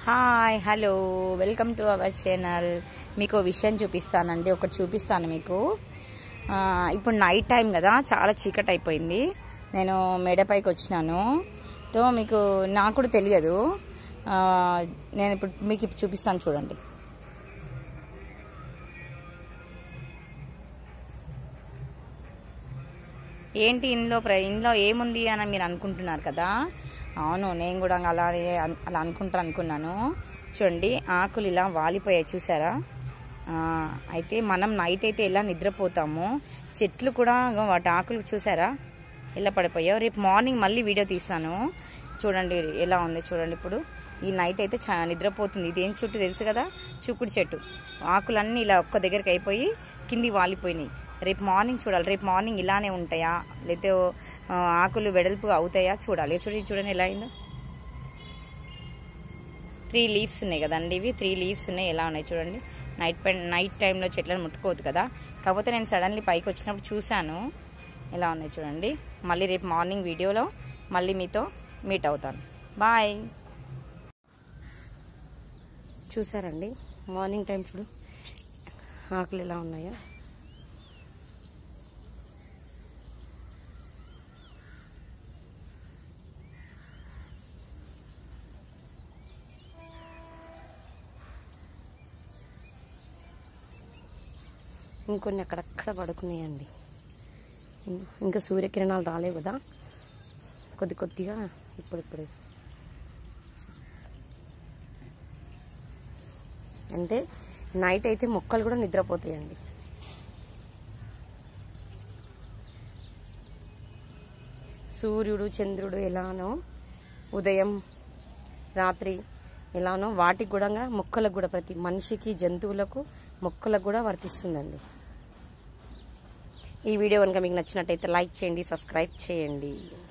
Hi hello welcome to our channel. మీకు విషయం చూపిస్తానండి, ఒకటి చూపిస్తాను మీకు. ఇప్పుడు నైట్ టైం కదా, చాలా చీకటి అయిపోయింది. నేను మేడపైకి వచ్చినాను. తో మీకు నాకు కూడా తెలియదు. నేను ఇప్పుడు మీకు చూపిస్తాను, చూడండి. ఏంటి ఇందులో ఏముంది అని మీరు అనుకుంటున్నారు కదా. అవును, నేను కూడా అలా అనుకున్నాను. చూడండి, ఆకులు ఇలా వాలిపోయాయి, చూసారా? అయితే మనం నైట్ అయితే ఎలా నిద్రపోతాము, చెట్లు కూడా వాటి ఆకులు చూసారా ఎలా పడిపోయాయో. రేపు మార్నింగ్ మళ్ళీ వీడియో తీస్తాను, చూడండి ఎలా ఉంది. చూడండి, ఇప్పుడు ఈ నైట్ అయితే నిద్రపోతుంది. ఇదేం చెట్టు తెలుసు కదా, చుక్కుడు చెట్టు. ఆకులన్నీ ఇలా ఒక్క దగ్గరికి అయిపోయి కింది వాలిపోయినాయి. రేపు మార్నింగ్ చూడాలి. రేపు మార్నింగ్ ఇలానే ఉంటాయా, లేకపోతే ఆకులు వెడల్పు అవుతాయా చూడాలి. చూడండి ఎలా అయిందో. 3 లీవ్స్ ఉన్నాయి కదండి, ఇవి 3 లీవ్స్ ఉన్నాయి. ఎలా ఉన్నాయి చూడండి. నైట్ టైంలో చెట్లను ముట్టుకోవద్దు కదా. కాకపోతే నేను సడన్లీ పైకి వచ్చినప్పుడు చూశాను ఎలా ఉన్నాయి చూడండి. మళ్ళీ రేపు మార్నింగ్ వీడియోలో మళ్ళీ మీతో మీట్ అవుతాను. బాయ్. చూసారండి, మార్నింగ్ టైం చూడు ఆకులు ఎలా ఉన్నాయో. ఇంకొన్ని అక్కడక్కడ పడుకున్నాయండి. ఇంకా సూర్యకిరణాలు రాలేవు కదా, కొద్దిగా ఇప్పుడిప్పుడు. అంటే నైట్ అయితే మొక్కలు కూడా నిద్రపోతాయండి. సూర్యుడు చంద్రుడు ఎలానో ఉదయం రాత్రి ఎలానో వాటికి కూడా మొక్కలకు కూడా, ప్రతి మనిషికి జంతువులకు మొక్కలకు కూడా వర్తిస్తుందండి. ఈ వీడియో కనుక మీకు నచ్చినట్టయితే లైక్ చేయండి, సబ్స్క్రైబ్ చేయండి.